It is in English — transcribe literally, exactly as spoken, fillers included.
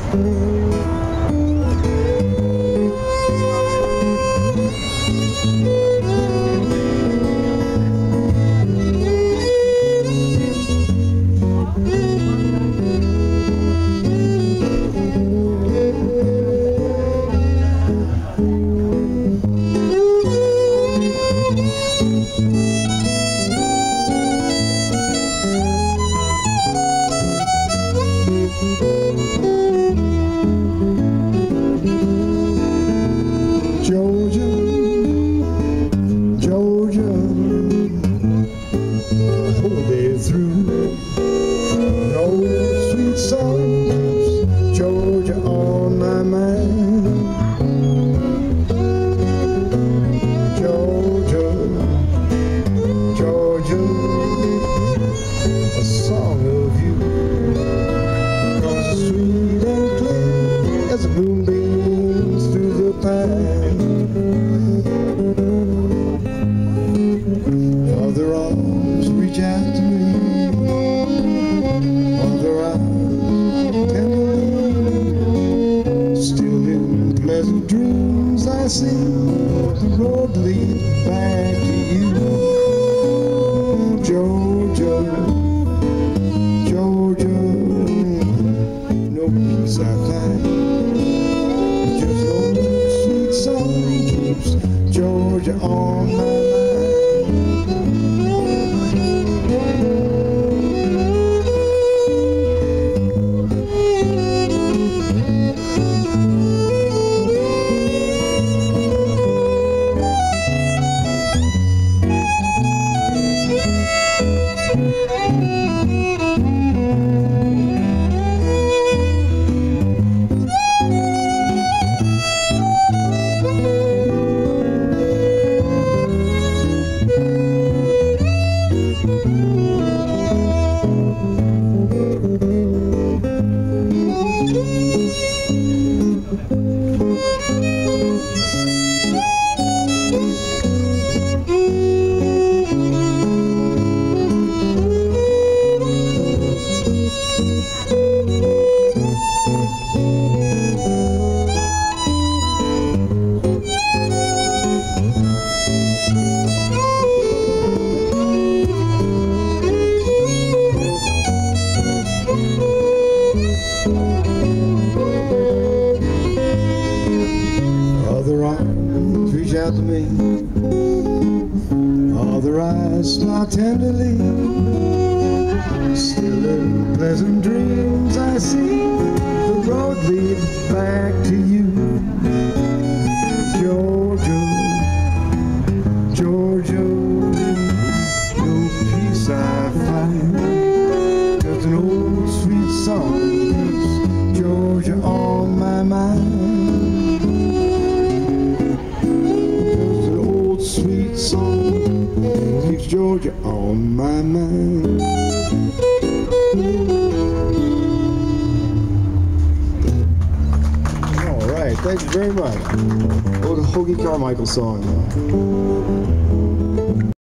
Georgia, Georgia, the whole day through. No sweet song keeps Georgia on my mind. Georgia, Georgia, a song of you comes sweet and clear as the moonbeams through the pine. Other arms reach out to me, other eyes tenderly. Still in pleasant dreams I see the road lead back to you. Georgia, Georgia, no peace I find. Just old sweet song keeps Georgia on my mind. Other arms reach out to me, other eyes smile tenderly. Still in pleasant dreams I see the road lead back to you. Georgia, Georgia, no peace I find. Just an old sweet song keeps Georgia on my mind. Sweet song keeps Georgia on my mind. All right, thank you very much. Oh, the Hoagy Carmichael song.